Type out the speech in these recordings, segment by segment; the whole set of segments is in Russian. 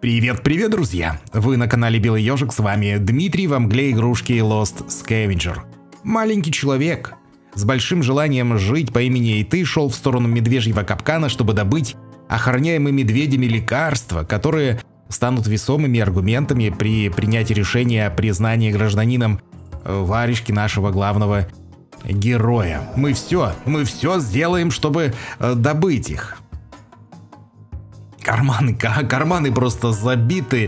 Привет, друзья! Вы на канале Белый Ёжик, с вами Дмитрий во мгле игрушки Lost Scavenger. Маленький человек с большим желанием жить по имени Эйты шел в сторону медвежьего капкана, чтобы добыть охраняемые медведями лекарства, которые станут весомыми аргументами при принятии решения о признании гражданином варежки нашего главного героя. Мы все сделаем, чтобы добыть их. Карманы просто забиты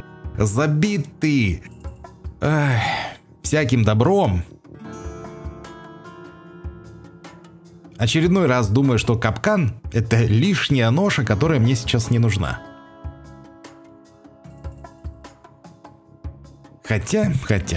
всяким добром. Очередной раз думаю, что капкан — это лишняя ноша, которая мне сейчас не нужна. Хотя...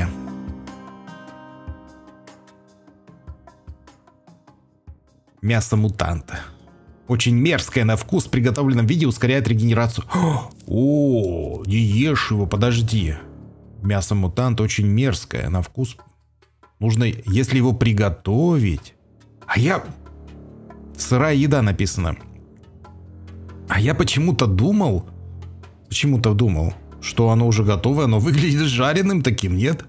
Мясо мутанта. Очень мерзкое на вкус, в приготовленном виде ускоряет регенерацию. О, не ешь его, подожди. Мясо мутанта очень мерзкое на вкус. Нужно, если его приготовить. Сырая еда написано. А я почему-то думал, что оно уже готовое, оно выглядит жареным таким, нет?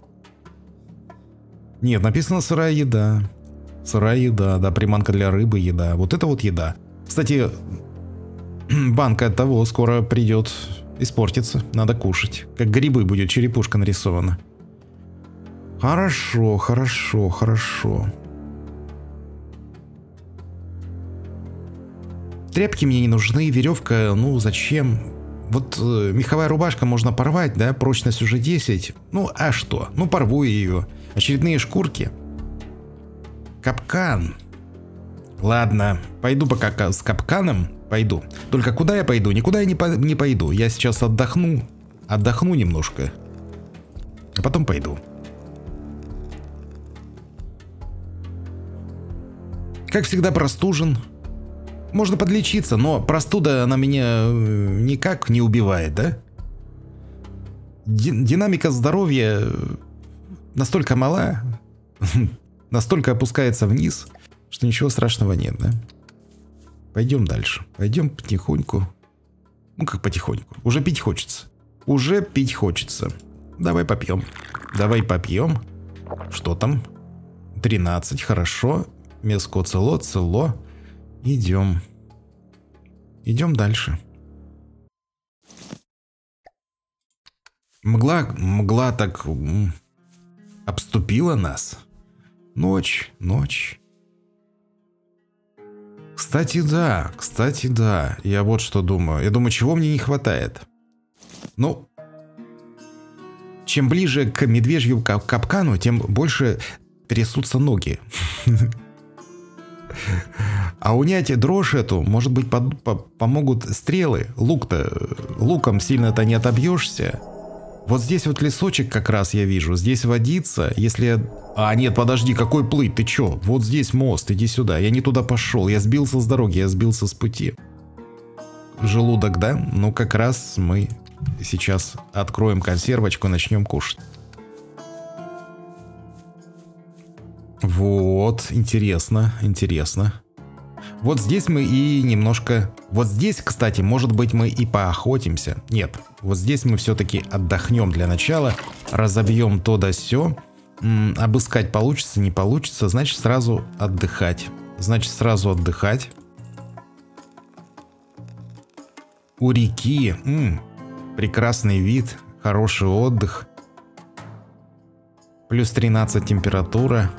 Нет, написано сырая еда. Сырая еда, да, приманка для рыбы, еда. Вот это вот еда. Кстати, банка от того скоро придет испортиться. Надо кушать. Как грибы будет черепушка нарисована. Хорошо. Тряпки мне не нужны, веревка, ну зачем? Вот меховая рубашка можно порвать, да, прочность уже 10. Ну а что? Ну порву ее. Очередные шкурки. Капкан. Ладно, пойду пока с капканом. Пойду. Только куда я пойду? Никуда я не пойду. Я сейчас отдохну немножко. А потом пойду. Как всегда простужен. Можно подлечиться, но простуда она меня никак не убивает, да? Динамика здоровья настолько мала, настолько опускается вниз, что ничего страшного нет, да? Пойдем дальше. Пойдем потихоньку. Ну как потихоньку? Уже пить хочется. Давай попьем. Что там? 13, хорошо. Мяско цело. Идем дальше. Мгла так обступила нас. Ночь. Кстати, да. Я вот что думаю. Я думаю, чего мне не хватает. Ну, чем ближе к медвежью капкану, тем больше трясутся ноги. А унять дрожь эту, может быть, помогут стрелы. Луком сильно-то не отобьешься. Вот здесь вот лесочек как раз я вижу. Здесь водится. Если... А, нет, подожди, какой плыть? Ты чё? Вот здесь мост, иди сюда. Я не туда пошел. Я сбился с дороги, я сбился с пути. Желудок, да? Ну, как раз мы сейчас откроем консервочку и начнем кушать. Вот, интересно. Вот здесь мы и немножко... Вот здесь, кстати, может быть, мы и поохотимся. Нет, вот здесь мы все-таки отдохнем для начала. Разобьем то да сё. Обыскать получится, не получится. Значит, сразу отдыхать. У реки. Прекрасный вид. Хороший отдых. Плюс 13 температура.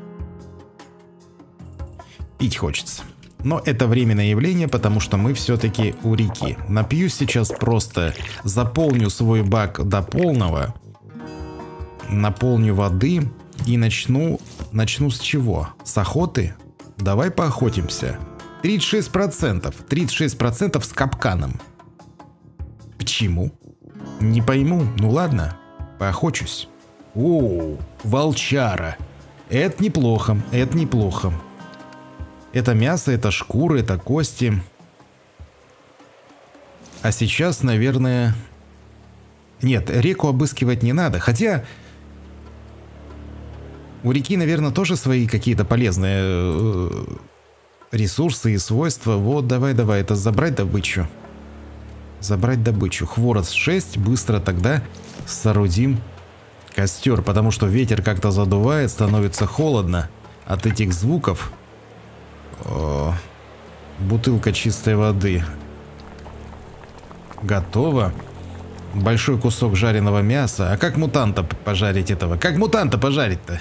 Пить хочется. Но это временное явление, потому что мы все-таки у реки. Напьюсь сейчас просто, заполню свой бак до полного, наполню воды и начну с чего? С охоты? Давай поохотимся. 36% с капканом. Почему? Не пойму. Ну ладно, поохочусь. О, волчара. Это неплохо. Это мясо, это шкуры, это кости. А сейчас, наверное... Нет, реку обыскивать не надо. Хотя... У реки, наверное, тоже свои какие-то полезные ресурсы и свойства. Вот, давай, это забрать добычу. Забрать добычу. Хворост 6. Быстро тогда соорудим костер, потому что ветер как-то задувает, становится холодно от этих звуков. О, бутылка чистой воды. Готово. Большой кусок жареного мяса. А как мутанта пожарить этого? Как мутанта пожарить-то?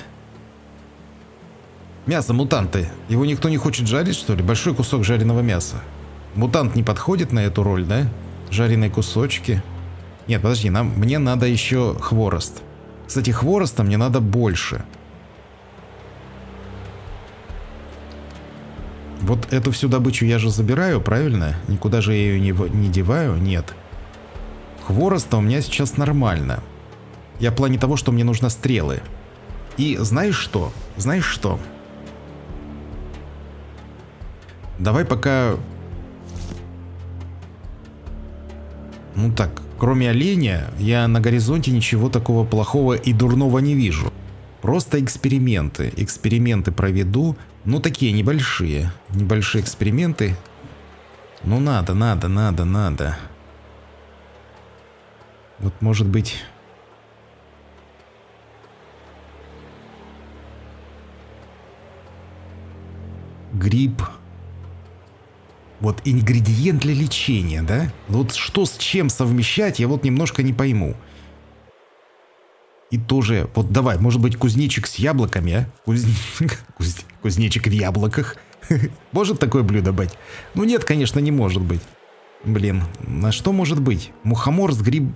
Мясо мутанты. Его никто не хочет жарить, что ли? Большой кусок жареного мяса. Мутант не подходит на эту роль, да? Жареные кусочки. Нет, подожди, мне надо еще хворост. Кстати, хвороста мне надо больше. Вот эту всю добычу я же забираю, правильно? Никуда же я ее не деваю? Нет. Хвороста у меня сейчас нормально. Я в плане того, что мне нужны стрелы. И знаешь что? Знаешь что? Давай пока... Ну так, кроме оленя, я на горизонте ничего такого плохого и дурного не вижу. Просто эксперименты. Эксперименты проведу. Ну, такие небольшие. Небольшие эксперименты. Ну, надо. Вот, может быть... Гриб. Вот ингредиент для лечения, да? Вот что с чем совмещать, я вот немножко не пойму. И тоже, вот давай, может быть, кузнечик с яблоками, а? Кузнечик в яблоках. Может такое блюдо быть? Ну нет, конечно, не может быть. Блин, на что может быть? Мухомор с гриб...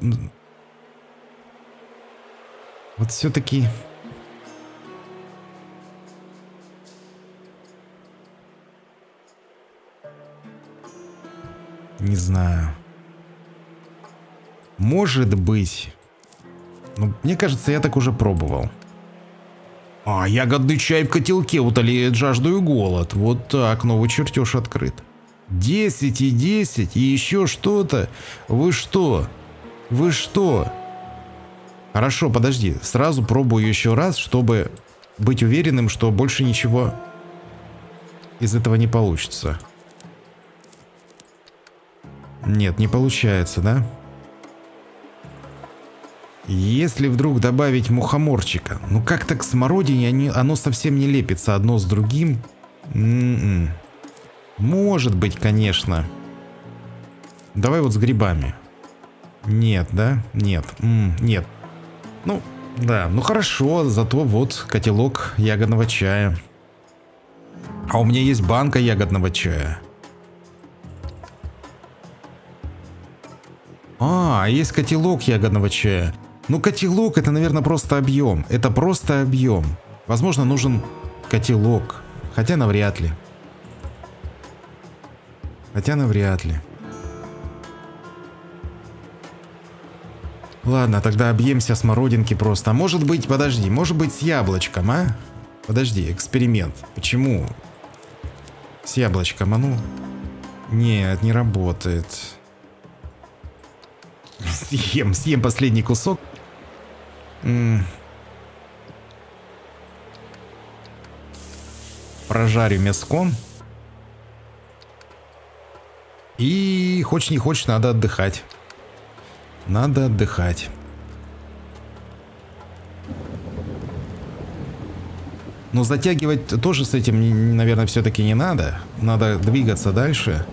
Вот все-таки... Не знаю. Может быть. Ну, мне кажется, я так уже пробовал. А, ягодный чай в котелке утоляет жажду и голод. Вот так, новый чертеж открыт. 10 и 10, и еще что-то. Вы что? Вы что? Хорошо, подожди. Сразу пробую еще раз, чтобы быть уверенным, что больше ничего из этого не получится. Нет, не получается, да? Если вдруг добавить мухоморчика, ну как-то к смородине оно совсем не лепится одно с другим. Может быть, конечно. Давай вот с грибами. Нет, да? Нет. Нет. Ну, да, ну хорошо, зато вот котелок ягодного чая. А у меня есть банка ягодного чая. А, есть котелок ягодного чая. Ну, котелок это, наверное, просто объем. Это просто объем. Возможно, нужен котелок. Хотя навряд ли. Ладно, тогда объемся смородинки просто. А может быть, подожди, может быть с яблочком, а? Подожди, эксперимент. Почему? С яблочком, а ну? Нет, не работает. Съем последний кусок. Прожарю мяском. И хочешь не хочешь, надо отдыхать. Надо отдыхать. Но затягивать тоже с этим, наверное, все-таки не надо. Надо двигаться дальше.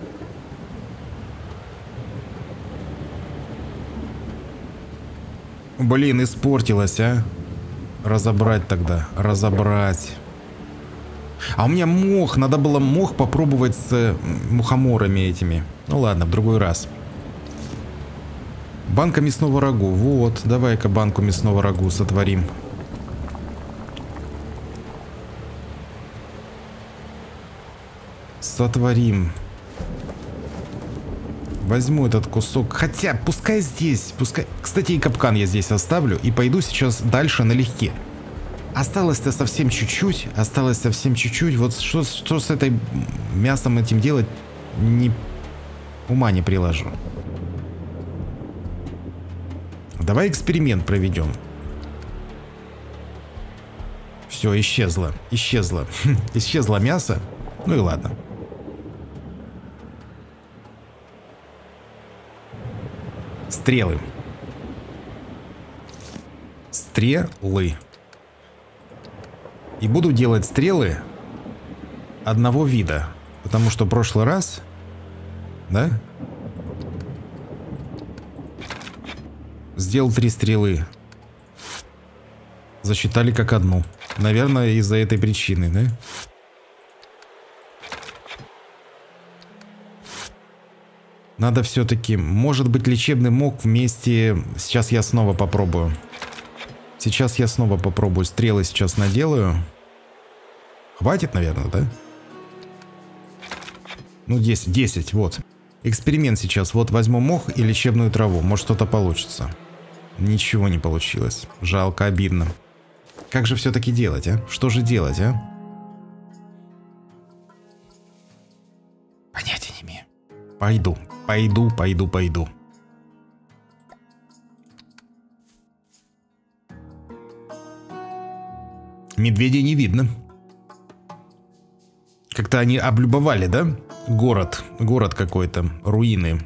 Блин, испортилось, а? Разобрать тогда. Разобрать. А у меня мох. Надо было мох попробовать с мухоморами этими. Ну ладно, в другой раз. Банка мясного рагу. Вот, давай-ка банку мясного рагу сотворим. Сотворим. Возьму этот кусок. Хотя, пускай здесь. Пускай. Кстати, и капкан я здесь оставлю. И пойду сейчас дальше налегке. Осталось-то совсем чуть-чуть. Осталось совсем чуть-чуть. Вот что с этой мясом этим делать, ума не приложу. Давай эксперимент проведем. Все, исчезло. Исчезло. Исчезло мясо. Ну и ладно. Стрелы. Стрелы. И буду делать стрелы одного вида. Потому что в прошлый раз... Да? Сделал 3 стрелы. Засчитали как одну. Наверное, из-за этой причины, да? Надо все-таки... Может быть, лечебный мог вместе... Сейчас я снова попробую. Сейчас я снова попробую. Стрелы сейчас наделаю. Хватит, наверное, да? Ну, 10, 10, вот. Эксперимент сейчас. Вот возьму мох и лечебную траву. Может, что-то получится. Ничего не получилось. Жалко, обидно. Как же все-таки делать, а? Что же делать, а? Понятия не имею. Пойду. Пойду. Медведей не видно. Как-то они облюбовали, да? Город какой-то. Руины.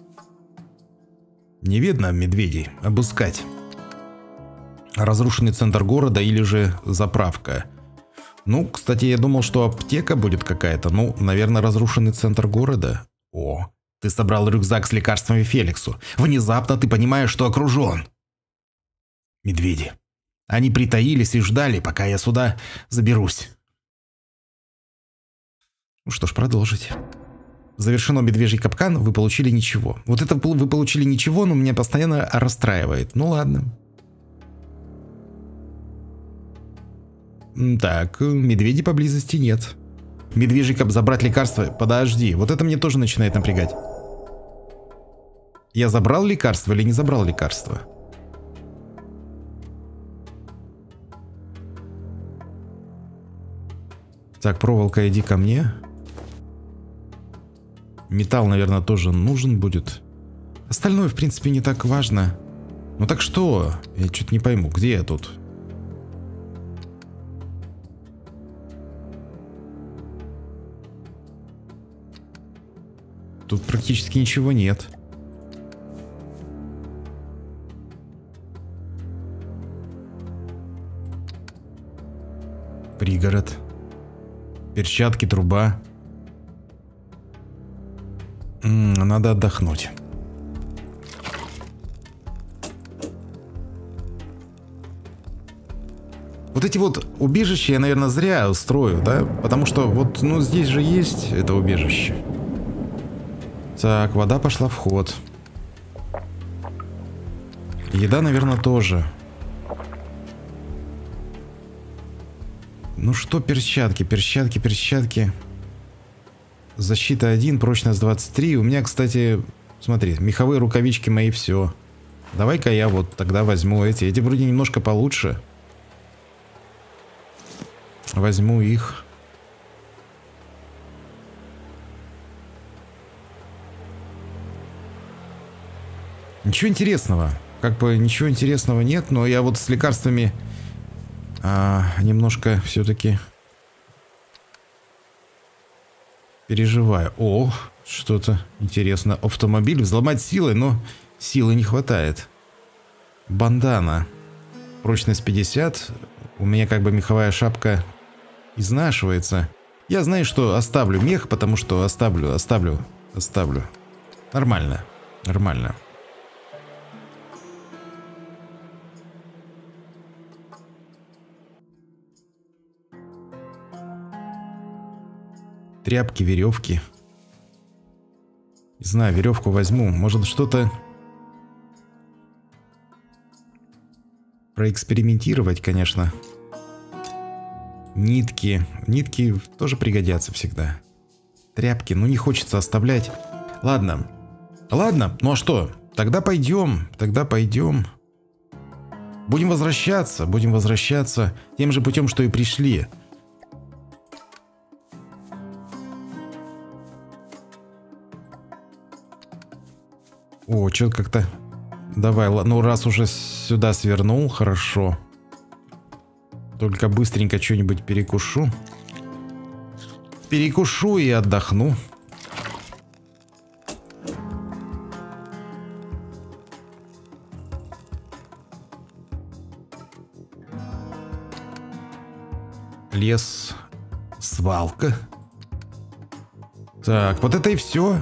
Не видно медведей. Обыскать. Разрушенный центр города или же заправка. Ну, кстати, я думал, что аптека будет какая-то. Ну, наверное, разрушенный центр города. О, ты собрал рюкзак с лекарствами Феликсу. Внезапно ты понимаешь, что окружен. Медведи. Они притаились и ждали, пока я сюда заберусь. Ну что ж, продолжить. Завершено медвежий капкан, вы получили ничего. Вот это вы получили ничего, но меня постоянно расстраивает. Ну ладно. Так, медведей поблизости нет. Медвежий кап, забрать лекарство. Подожди, вот это мне тоже начинает напрягать. Я забрал лекарство или не забрал лекарство? Так, проволока, иди ко мне. Металл, наверное, тоже нужен будет. Остальное, в принципе, не так важно. Ну так что? Я что-то не пойму, где я тут? Тут практически ничего нет. Пригород. Перчатки, труба. Надо отдохнуть. Вот эти вот убежища я, наверное, зря устрою, да? Потому что вот, ну, здесь же есть это убежище. Так, вода пошла в ход. Еда, наверное, тоже. Ну что, перчатки, перчатки. Защита 1, прочность 23. У меня, кстати, смотри, меховые рукавички мои, все. Давай-ка я вот тогда возьму эти. Эти вроде немножко получше. Возьму их. Ничего интересного. Как бы ничего интересного нет, но я вот с лекарствами немножко все-таки переживаю. О, что-то интересно. Автомобиль взломать силой, но силы не хватает. Бандана. Прочность 50. У меня как бы меховая шапка изнашивается. Я знаю, что оставлю мех, потому что оставлю. Нормально. Тряпки, веревки. Не знаю, веревку возьму. Может, что-то проэкспериментировать, конечно. Нитки. Нитки тоже пригодятся всегда. Тряпки. Ну, не хочется оставлять. Ладно. Ну а что? Тогда пойдем. Будем возвращаться тем же путем, что и пришли. О, что-то как-то... Давай, ну раз уже сюда свернул, хорошо. Только быстренько что-нибудь перекушу. Перекушу и отдохну. лес, свалка. Так, вот это и все.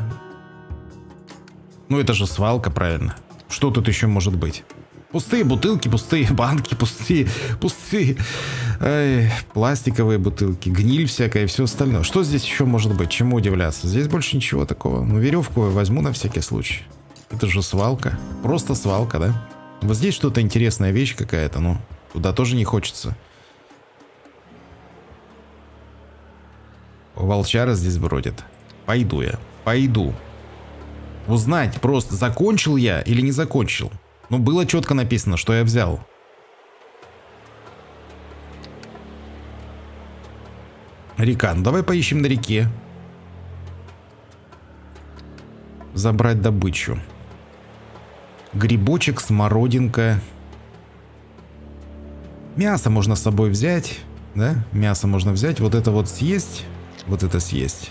Ну это же свалка, правильно. Что тут еще может быть? Пустые бутылки, пустые банки, пустые пластиковые бутылки, гниль всякая и все остальное. Что здесь еще может быть? Чему удивляться? Здесь больше ничего такого. Ну, веревку я возьму на всякий случай. Это же свалка. Просто свалка, да? Вот здесь что-то интересная вещь какая-то, ну, туда тоже не хочется. Волчара здесь бродит. Пойду я, пойду. Узнать просто, закончил я или не закончил. Ну, было четко написано, что я взял. Река. Ну, давай поищем на реке. Забрать добычу. Грибочек, смородинка. Мясо можно с собой взять. Да? Мясо можно взять. Вот это вот съесть. Вот это съесть.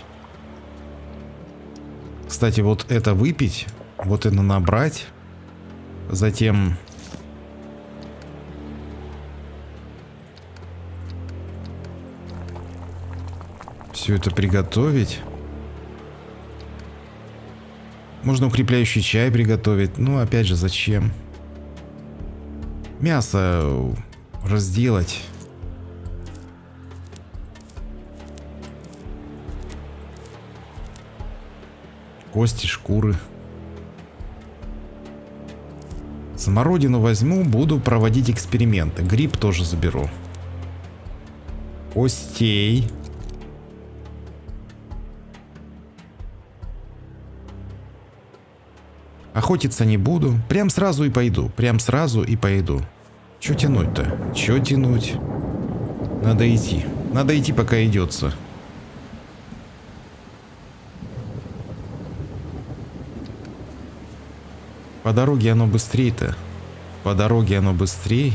Кстати, вот это выпить. Вот это набрать. Затем... все это приготовить. Можно укрепляющий чай приготовить. Ну, опять же, зачем? Мясо разделать. Кости, шкуры. Смородину возьму, буду проводить эксперименты. Гриб тоже заберу. Костей. Охотиться не буду. Прям сразу и пойду. Прям сразу и пойду. Чё тянуть-то? Чё тянуть? Надо идти. Надо идти, пока идется. По дороге оно быстрее-то. По дороге оно быстрее.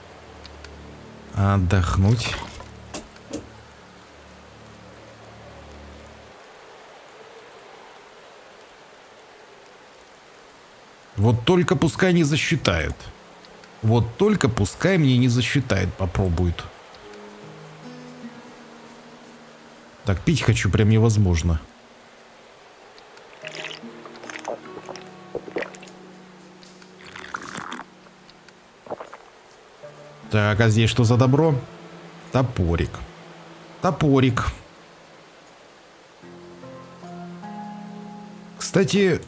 А отдохнуть. Вот только пускай не засчитают. Вот только пускай мне не засчитают. Попробуют. Так, пить хочу прям невозможно. Так, а здесь что за добро? Топорик. Топорик. Кстати,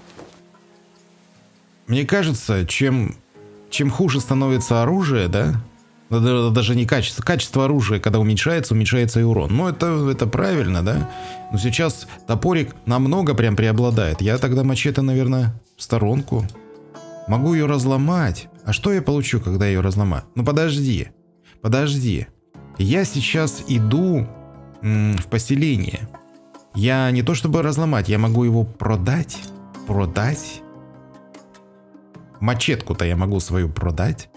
мне кажется, чем хуже становится оружие, да? Даже не качество. Качество оружия, когда уменьшается, уменьшается и урон. Ну, это правильно, да? Но сейчас топорик намного прям преобладает. Я тогда мачете, наверное, в сторонку. Могу ее разломать. А что я получу, когда ее разломаю? Ну, подожди. Подожди. Я сейчас иду в поселение. Я не то чтобы разломать, я могу его продать. Продать. Мачетку-то я могу свою продать.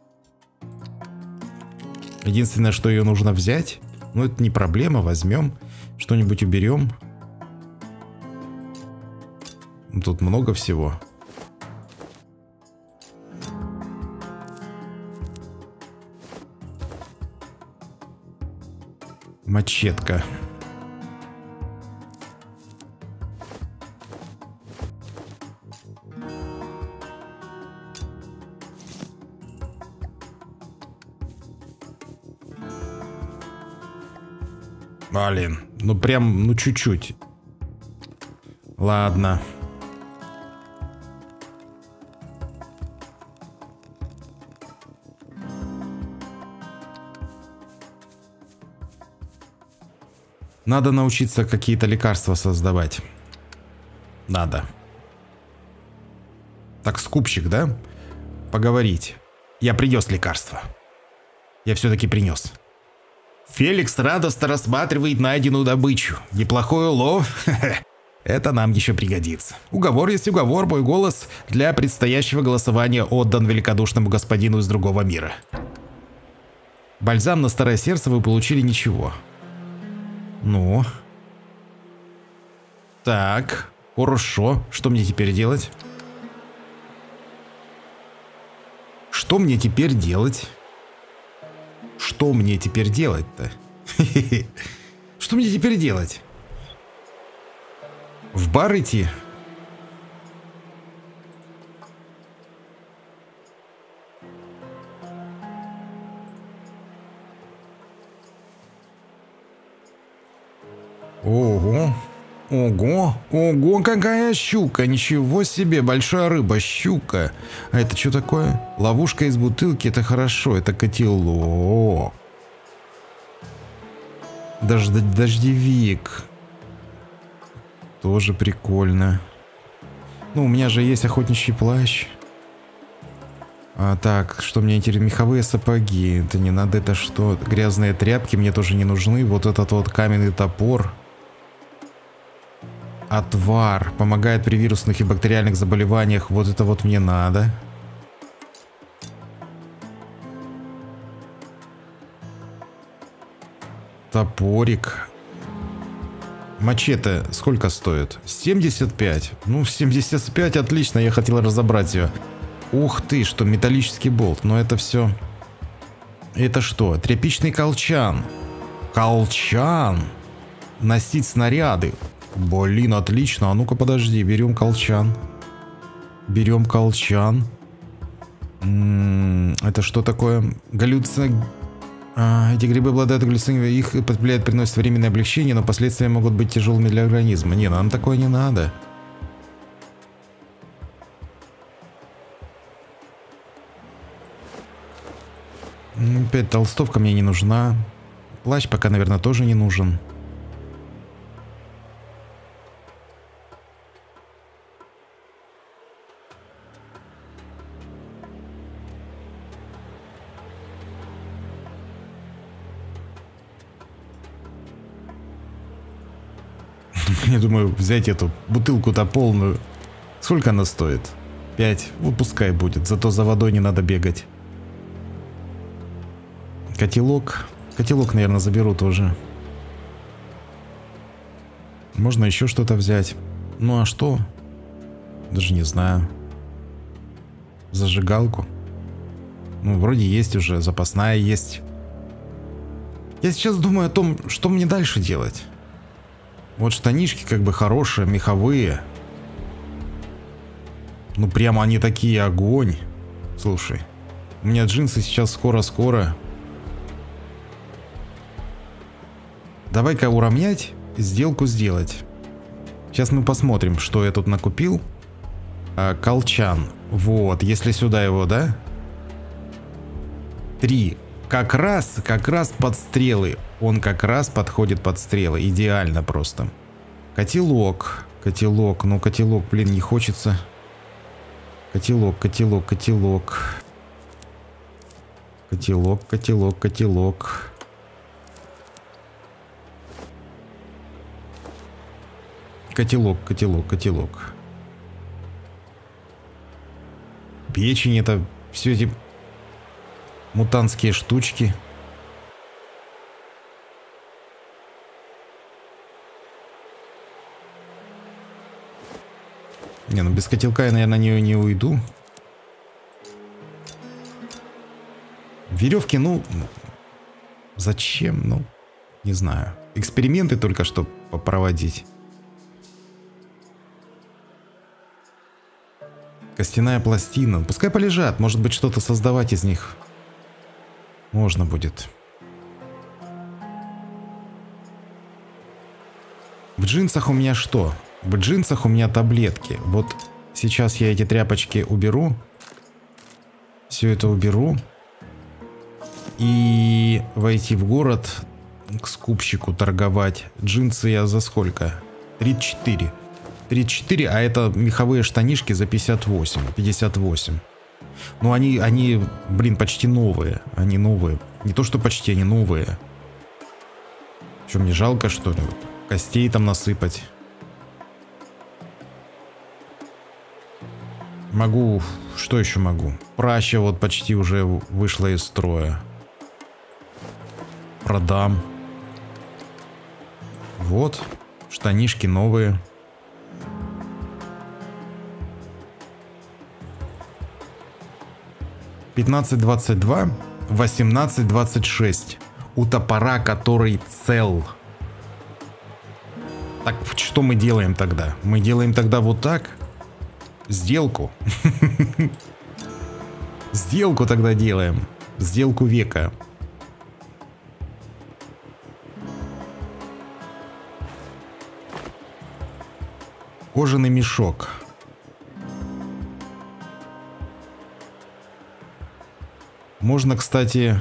Единственное, что ее нужно взять. Ну, это не проблема, возьмем. Что-нибудь уберем. Тут много всего. Мачетка. Блин, ну прям, ну чуть-чуть. Ладно. Надо научиться какие-то лекарства создавать. Надо. Так, скупщик, да? Поговорить. Я принес лекарство. Я все-таки принес. Феликс радостно рассматривает найденную добычу. Неплохой улов. Это нам еще пригодится. Уговор есть уговор, мой голос для предстоящего голосования отдан великодушному господину из другого мира. Бальзам на старое сердце вы получили ничего. Ну. Так, хорошо. Что мне теперь делать? Что мне теперь делать? Что мне теперь делать-то? Что мне теперь делать? В бар идти? Ого. Ого. Ого, какая щука. Ничего себе, большая рыба, щука. А это что такое? Ловушка из бутылки, это хорошо, это котелок. Дождевик. Тоже прикольно. Ну, у меня же есть охотничий плащ. А, так, что мне интересно? Меховые сапоги. Это не надо, это что? Грязные тряпки мне тоже не нужны. Вот этот вот каменный топор. Отвар. Помогает при вирусных и бактериальных заболеваниях. Вот это вот мне надо. Топорик. Мачете сколько стоит? 75. Ну, 75 отлично, я хотел разобрать ее. Ух ты, что металлический болт. Но это все... Это что? Тряпичный колчан. Колчан. Носить снаряды. Блин, отлично. А ну-ка подожди, берем колчан. Берем колчан. Это что такое? Эти грибы обладают глюцинами, их потребляют, приносят временное облегчение, но последствия могут быть тяжелыми для организма. Не, нам такое не надо. Опять толстовка мне не нужна. Плащ пока, наверное, тоже не нужен. Я думаю, взять эту бутылку-то полную. Сколько она стоит? 5. Вот пускай будет. Зато за водой не надо бегать. Котелок. Котелок, наверное, заберу тоже. Можно еще что-то взять. Ну а что? Даже не знаю. Зажигалку. Ну, вроде есть уже. Запасная есть. Я сейчас думаю о том, что мне дальше делать. Вот штанишки как бы хорошие, меховые. Ну прямо они такие огонь. Слушай, у меня джинсы сейчас скоро-скоро. Давай-ка уравнять, сделку сделать. Сейчас мы посмотрим, что я тут накупил. Колчан. Вот, если сюда его, да? 3. Как раз под стрелы. Он как раз подходит под стрелы. Идеально просто. Котелок. Котелок. Ну, котелок, блин, не хочется. Котелок, котелок, котелок. Котелок, котелок, котелок. Котелок, котелок, котелок. Печень, это все эти мутантские штучки. Не, ну без котелка я, наверное, на нее не уйду. Веревки, ну... Зачем? Ну, не знаю. Эксперименты только что попроводить. Костяная пластина. Пускай полежат. Может быть, что-то создавать из них можно будет. В джинсах у меня что? В джинсах у меня таблетки. Вот сейчас я эти тряпочки уберу. Все это уберу. И войти в город к скупщику торговать. Джинсы я за сколько? 34. 34, а это меховые штанишки за 58. 58. Ну они, блин, почти новые. Они новые. Не то, что почти, они новые. Что, мне жалко, что ли? Костей там насыпать. Могу... Что еще могу? Праща вот почти уже вышла из строя. Продам. Вот. Штанишки новые. $15.22, $18.26. у топора, который цел. Так, что мы делаем тогда? Мы делаем тогда вот так. Сделку. Сделку тогда делаем. Сделку века. Кожаный мешок. Можно, кстати...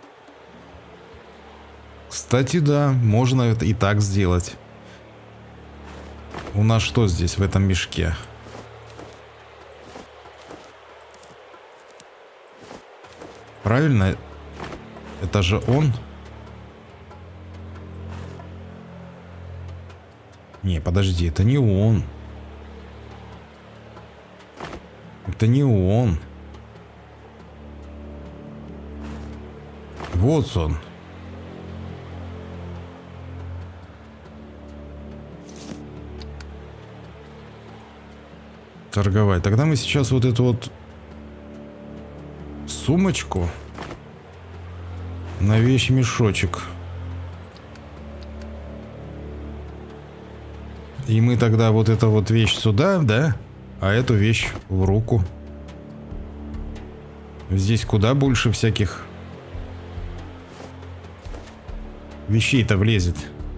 Кстати, да, можно это и так сделать. У нас что здесь в этом мешке? Правильно? Это же он? Не, подожди, это не он. Это не он. Вот он. Торговать. Тогда мы сейчас вот эту вот сумочку на вещмешочек. И мы тогда вот эту вот вещь сюда, да? А эту вещь в руку. Здесь куда больше всяких вещей-то влезет.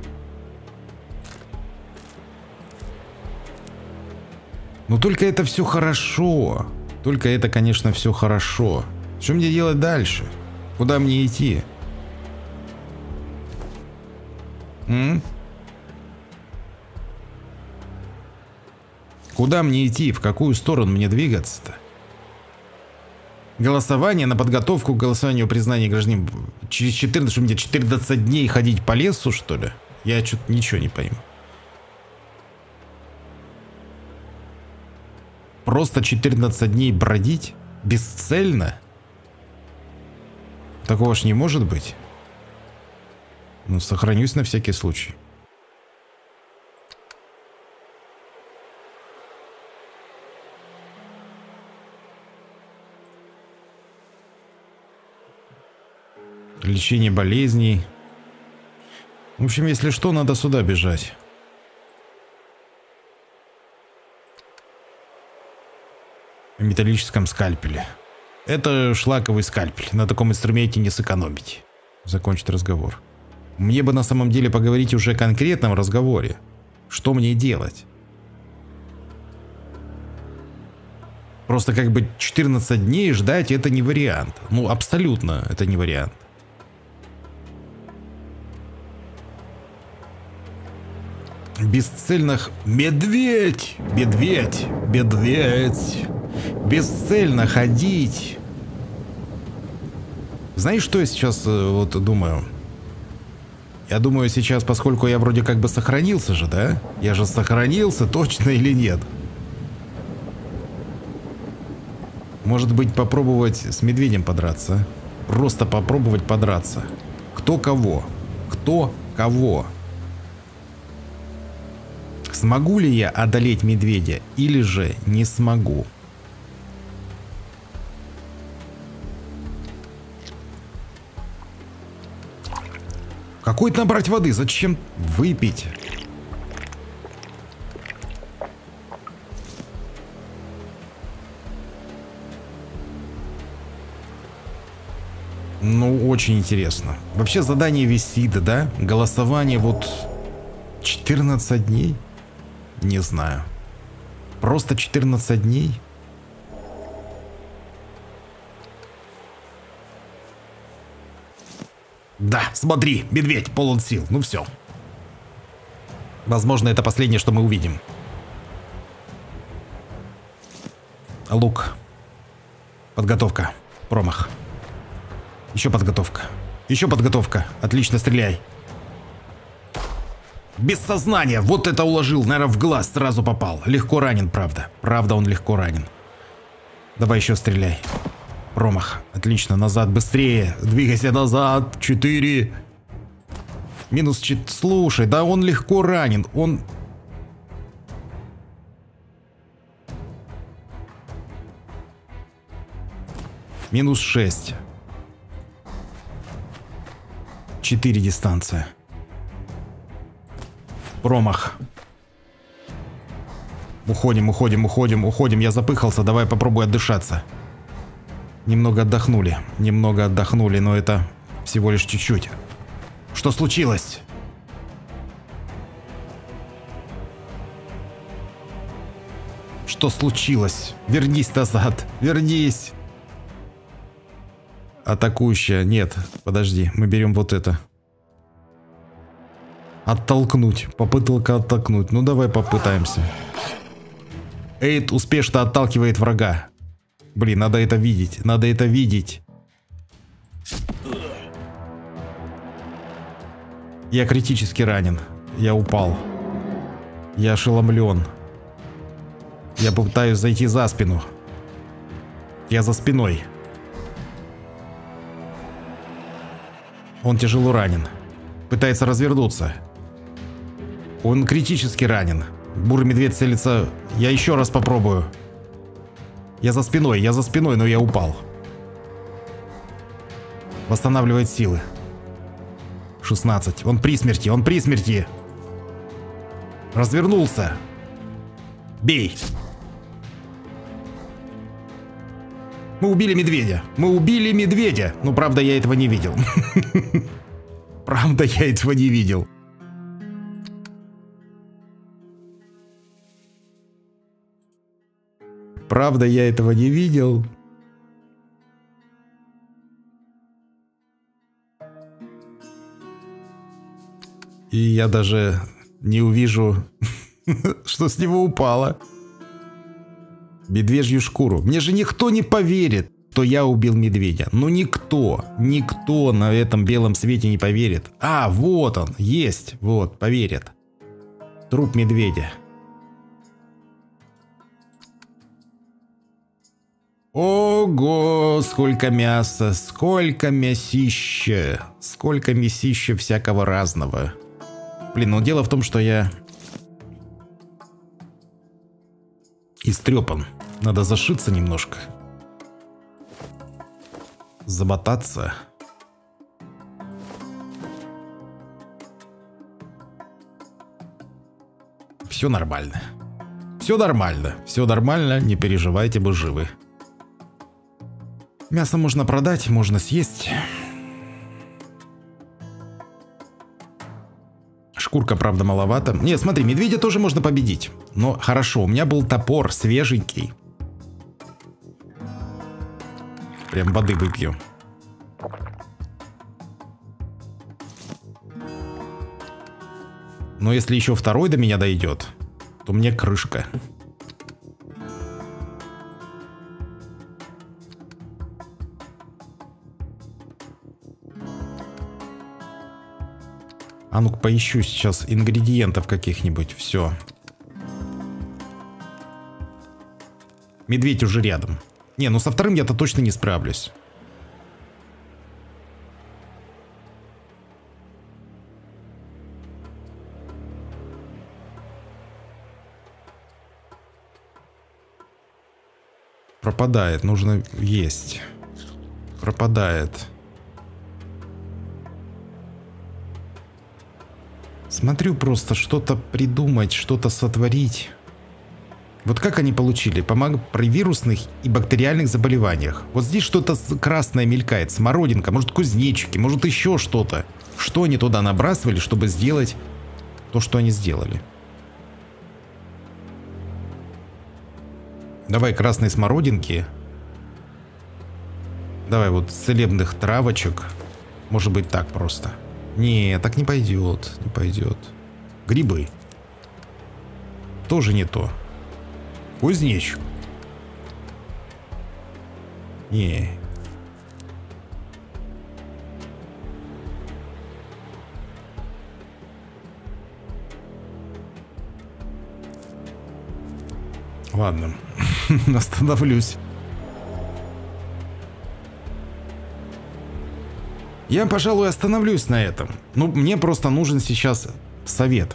Но только это все хорошо. Только это, конечно, все хорошо. Что мне делать дальше? Куда мне идти? Куда мне идти? В какую сторону мне двигаться-то? Голосование на подготовку к голосованию признания гражданин через 14, что мне 14 дней ходить по лесу, что ли? Я что-то ничего не пойму. Просто 14 дней бродить? Бесцельно? Такого ж не может быть. Ну, сохранюсь на всякий случай. Лечение болезней. В общем, если что, надо сюда бежать. О металлическом скальпеле. Это шлаковый скальпель. На таком инструменте не сэкономить. Закончить разговор. Мне бы на самом деле поговорить уже о конкретном разговоре. Что мне делать? Просто как бы 14 дней ждать это не вариант. Ну, абсолютно это не вариант. Бесцельных... Медведь! Медведь! Медведь! Бесцельно ходить. Знаешь, что я сейчас вот думаю? Я думаю сейчас, поскольку я вроде как бы сохранился же, да? Я же сохранился, точно или нет? Может быть, попробовать с медведем подраться? Просто попробовать подраться. Кто кого? Кто кого? Смогу ли я одолеть медведя или же не смогу? Какой-то набрать воды, зачем выпить? Ну, очень интересно. Вообще задание висит, да? Голосование вот 14 дней? Не знаю. Просто 14 дней? Да, смотри, медведь полон сил. Ну все. Возможно, это последнее, что мы увидим. Лук. Подготовка. Промах. Еще подготовка. Еще подготовка. Отлично, стреляй. Без сознания. Вот это уложил. Наверное, в глаз сразу попал. Легко ранен, правда. Правда, он легко ранен. Давай еще стреляй. Промах. Отлично. Назад быстрее. Двигайся назад. 4. Минус 4. Слушай, да он легко ранен. Он... Минус 6. 4 дистанция. Промах. Уходим, уходим, уходим, уходим. Я запыхался, давай попробуй отдышаться. Немного отдохнули, но это всего лишь чуть-чуть. Что случилось? Что случилось? Вернись назад, вернись. Атакующая, нет, подожди, мы берем вот это. Оттолкнуть, попытка оттолкнуть, ну давай попытаемся. Эйд успешно отталкивает врага. Блин, надо это видеть, надо это видеть. Я критически ранен, я упал. Я ошеломлен. Я пытаюсь зайти за спину. Я за спиной. Он тяжело ранен. Пытается развернуться. Он критически ранен. Бурый медведь целится. Я еще раз попробую. Я за спиной, но я упал. Восстанавливает силы. 16. Он при смерти, он при смерти. Развернулся. Бей. Мы убили медведя. Мы убили медведя. Ну, правда, я этого не видел. Правда, я этого не видел. Правда, я этого не видел. И я даже не увижу, что с него упало. Медвежью шкуру. Мне же никто не поверит, что я убил медведя. Ну никто, никто на этом белом свете не поверит. А, вот он, есть, вот, поверит. Труп медведя. Ого, сколько мяса, сколько мясища всякого разного. Блин, ну дело в том, что я истрепан. Надо зашиться немножко. Замотаться. Все нормально. Все нормально. Все нормально, не переживайте, вы живы. Мясо можно продать, можно съесть. Шкурка, правда, маловато. Не, смотри, медведя тоже можно победить. Но хорошо, у меня был топор свеженький. Прям воды выпью. Но если еще второй до меня дойдет, то мне крышка. А ну-ка поищу сейчас ингредиентов каких-нибудь. Все. Медведь уже рядом. Не, ну со вторым я-то точно не справлюсь. Пропадает, нужно есть. Пропадает. Смотрю просто что-то придумать, что-то сотворить. Вот как они получили? При вирусных и бактериальных заболеваниях. Вот здесь что-то красное мелькает, смородинка, может кузнечики, может еще что-то. Что они туда набрасывали, чтобы сделать то, что они сделали? Давай красной смородинки. Давай вот целебных травочек. Может быть так просто. Не, так не пойдет, не пойдет. Грибы. Тоже не то. Кузнечик. Не. Ладно, остановлюсь. Я, пожалуй, остановлюсь на этом. Ну, мне просто нужен сейчас совет.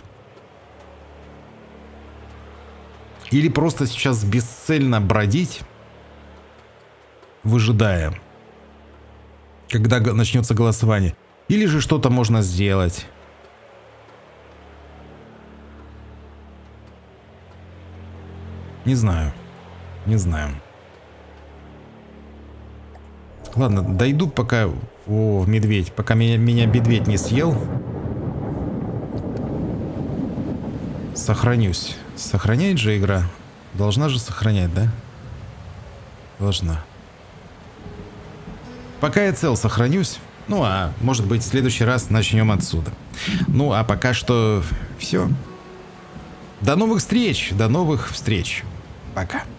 Или просто сейчас бесцельно бродить, выжидая, когда начнется голосование. Или же что-то можно сделать. Не знаю. Не знаю. Ладно, дойду пока... О, медведь. Пока меня медведь не съел. Сохранюсь. Сохраняет же игра? Должна же сохранять, да? Должна. Пока я цел, сохранюсь. Ну, а может быть, в следующий раз начнем отсюда. Ну, а пока что все. До новых встреч. До новых встреч. Пока.